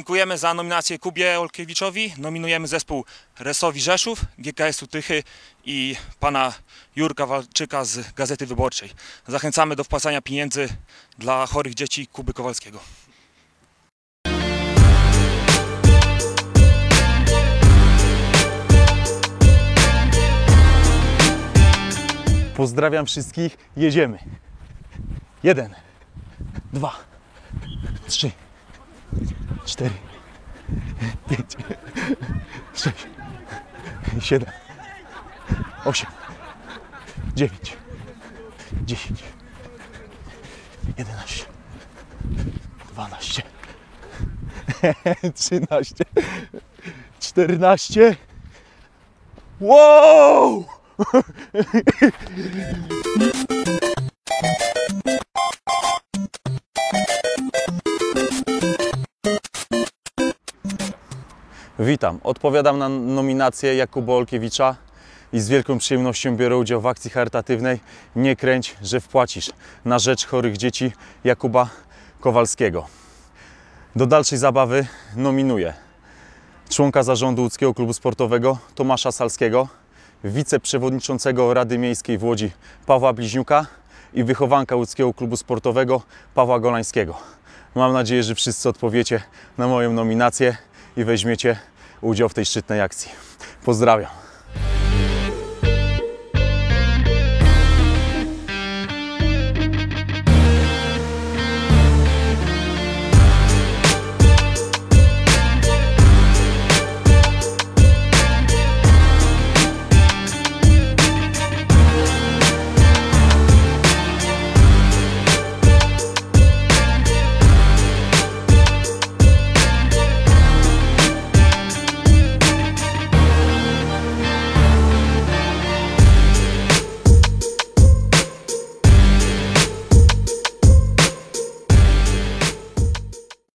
Dziękujemy za nominację Kubie Olkiewiczowi. Nominujemy zespół Resowi Rzeszów, GKS-u Tychy i pana Jurka Walczyka z Gazety Wyborczej. Zachęcamy do wpłacania pieniędzy dla chorych dzieci Kuby Kowalskiego. Pozdrawiam wszystkich, jedziemy. 1, 2, 3, 4, 5, 6, 7, 8, 9, 10, 11, 12, 13, 14. Wow! Witam, odpowiadam na nominację Jakuba Olkiewicza i z wielką przyjemnością biorę udział w akcji charytatywnej Nie kręć, że wpłacisz na rzecz chorych dzieci Jakuba Kowalskiego. Do dalszej zabawy nominuję członka zarządu Łódzkiego Klubu Sportowego Tomasza Salskiego, wiceprzewodniczącego Rady Miejskiej w Łodzi Pawła Bliźniuka i wychowanka Łódzkiego Klubu Sportowego Pawła Golańskiego. Mam nadzieję, że wszyscy odpowiecie na moją nominację i weźmiecie udział w tej szczytnej akcji. Pozdrawiam.